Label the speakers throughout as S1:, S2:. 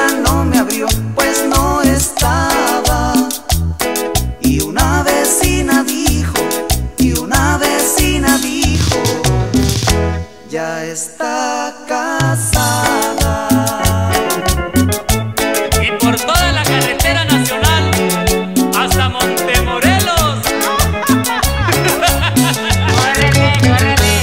S1: ella no me abrió, pues no estaba. Y una vecina dijo, ya está casada.
S2: Y por toda la carretera nacional hasta Montemorelos. ¡Córrele, córrele!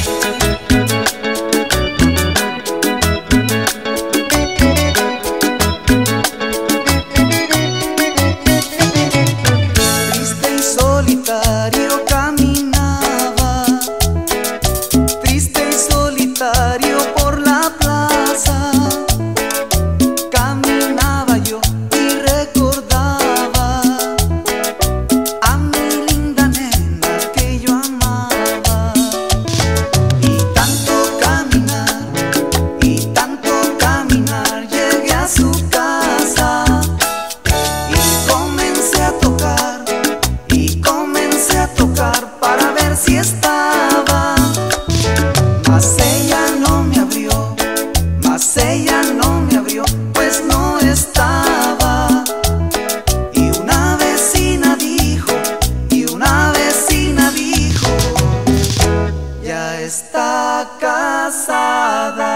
S1: Triste y solitario caminaba, triste y solitario por la plaza. Caminaba yo y recordaba a mi linda nena que yo amaba. Y tanto caminar, llegué a su casa y comencé a tocar para ver si estaba. Mas ella no me abrió, pues no estaba. Y una vecina dijo, ya está casada.